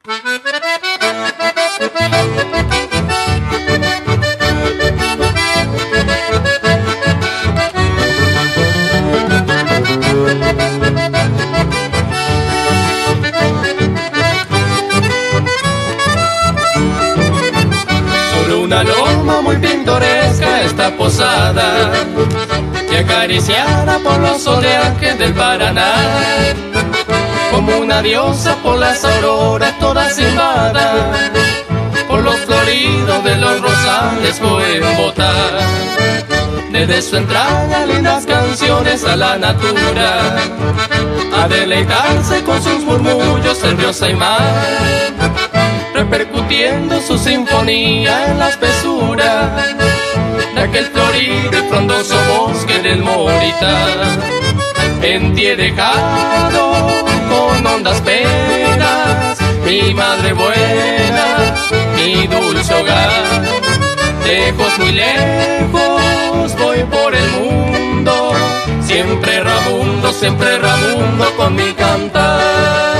Sobre una loma muy pintoresca esta posada, que acariciada por los oleajes del Paraná, como una diosa por las auroras toda silbada, por los floridos de los rosales pueden botar desde su entraña lindas canciones a la natura, a deleitarse con sus murmullos el río Saimán, repercutiendo su sinfonía en la espesura de aquel florido y frondoso bosque del Moritán. En ti he dejado con hondas penas mi madre buena, mi dulce hogar. Lejos, muy lejos, voy por el mundo, siempre rabundo con mi cantar.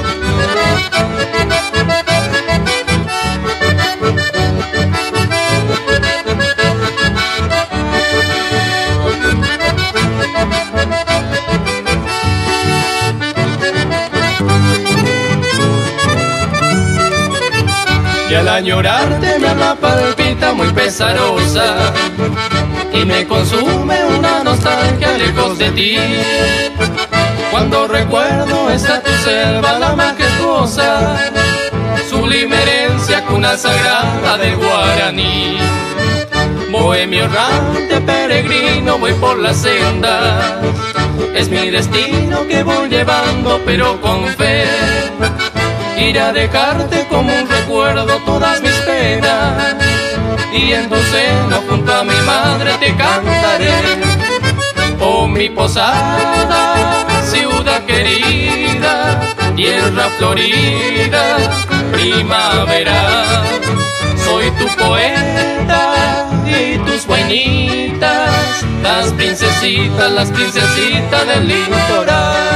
Y al añorarte me alma palpita muy pesarosa, y me consume una nostalgia lejos de ti. Cuando recuerdo esta tu selva la majestuosa, sublime herencia, cuna sagrada del guaraní. Bohemio errante peregrino voy por la senda, es mi destino que voy llevando pero con fe. Ir a dejarte como un recuerdo todas mis penas, y en tu seno junto a mi madre te cantaré. Oh mi posada, ciudad querida, tierra florida, primavera. Soy tu poeta y tus guainitas, las princesitas del litoral.